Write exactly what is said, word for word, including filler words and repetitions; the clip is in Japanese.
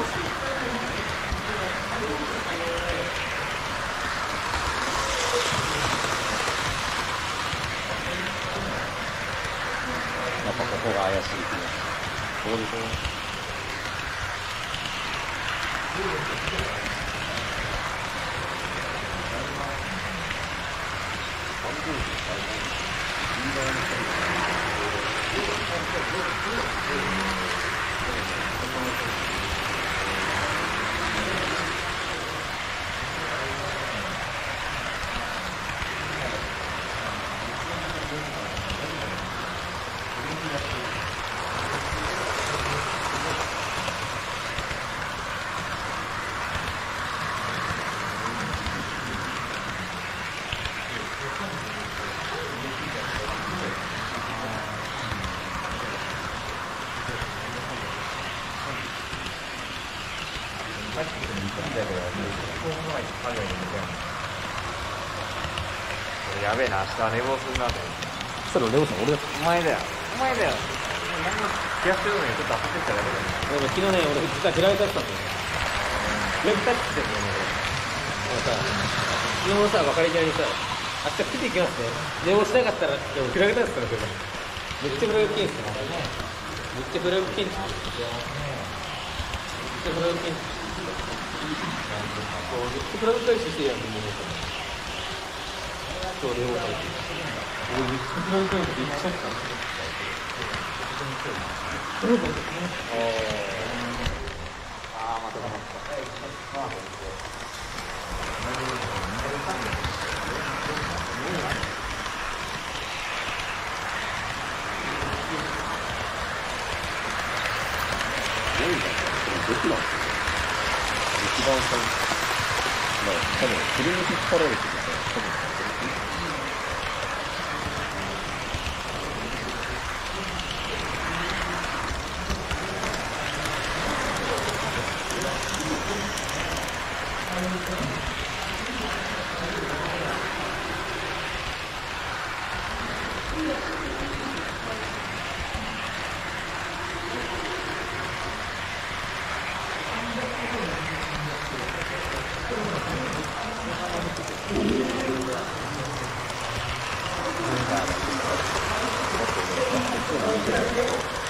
やっぱここが怪しい気がする。どうでしょう。 やべえな、明日寝坊するなと思って。 それレオさん俺だった。 お前だよ。お前だよ。何も気がするのにちょっと焦ってただけだよ。 俺昨日ね、俺実はフライトやってたんだよ。 フライトタッチしてるのね、 俺さ、昨日のさ、別れ際にさ、明日来ていきますね。寝坊しなかったら、でもフラグ立ってたんですよ。めっちゃフラグ検知だな。めっちゃフラグ検知。めっちゃフラグ検知。めっちゃフラグ対視してるやんと思うから。今日寝坊されてる。俺めっちゃフラグ対視で一緒だったんですよ。ああ、またまた。どっちなんですか？一番最初、まあ、多分、振り抜きかられてるから、多分、なんか、